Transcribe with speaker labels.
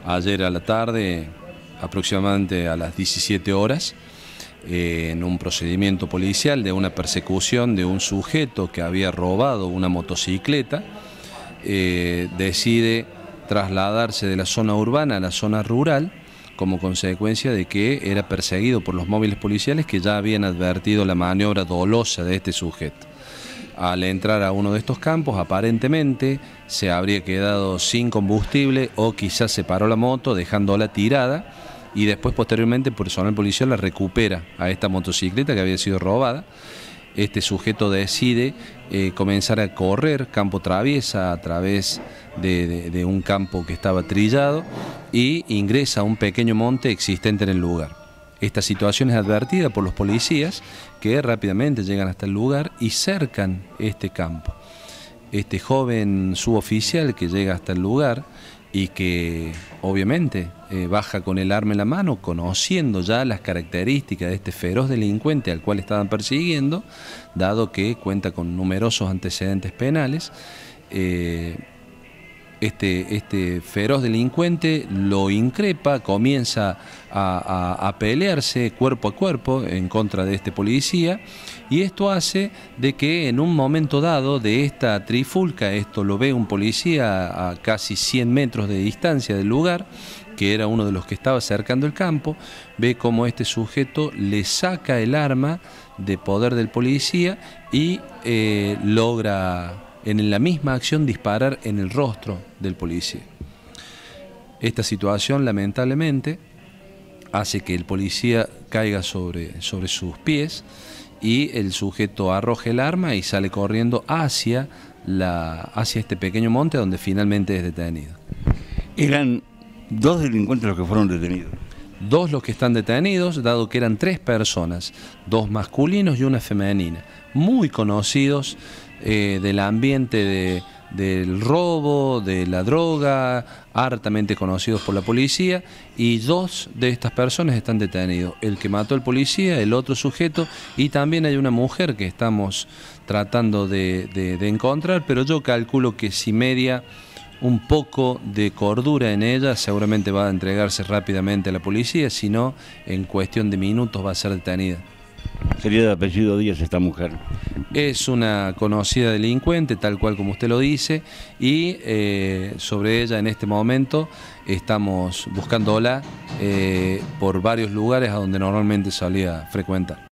Speaker 1: ayer a la tarde, aproximadamente a las 17 horas, en un procedimiento policial de una persecución de un sujeto que había robado una motocicleta, decide trasladarse de la zona urbana a la zona rural como consecuencia de que era perseguido por los móviles policiales que ya habían advertido la maniobra dolosa de este sujeto. Al entrar a uno de estos campos, aparentemente se habría quedado sin combustible o quizás se paró la moto dejándola tirada y después posteriormente el personal policial la recupera a esta motocicleta que había sido robada. Este sujeto decide comenzar a correr campo traviesa a través de un campo que estaba trillado y ingresa a un pequeño monte existente en el lugar. Esta situación es advertida por los policías que rápidamente llegan hasta el lugar y cercan este campo. Este joven suboficial que llega hasta el lugar y que obviamente baja con el arma en la mano, conociendo ya las características de este feroz delincuente al cual estaban persiguiendo, dado que cuenta con numerosos antecedentes penales. Este feroz delincuente lo increpa, comienza a pelearse cuerpo a cuerpo en contra de este policía, y esto hace de que en un momento dado de esta trifulca, esto lo ve un policía a casi 100 metros de distancia del lugar, que era uno de los que estaba cercando el campo, ve cómo este sujeto le saca el arma de poder del policía y logra en la misma acción disparar en el rostro del policía. Esta situación lamentablemente hace que el policía caiga sobre sus pies y el sujeto arroje el arma y sale corriendo hacia este pequeño monte donde finalmente es detenido.
Speaker 2: Eran dos delincuentes los que fueron detenidos.
Speaker 1: Dos los que están detenidos, dado que eran tres personas, dos masculinos y una femenina, muy conocidos del ambiente del robo, de la droga, hartamente conocidos por la policía, y dos de estas personas están detenidos, el que mató al policía, el otro sujeto, y también hay una mujer que estamos tratando de encontrar, pero yo calculo que si media un poco de cordura en ella, seguramente va a entregarse rápidamente a la policía, si no, en cuestión de minutos va a ser detenida.
Speaker 2: Sería de apellido Díaz esta mujer.
Speaker 1: Es una conocida delincuente, tal cual como usted lo dice, y sobre ella en este momento estamos buscándola por varios lugares a donde normalmente solía frecuentar.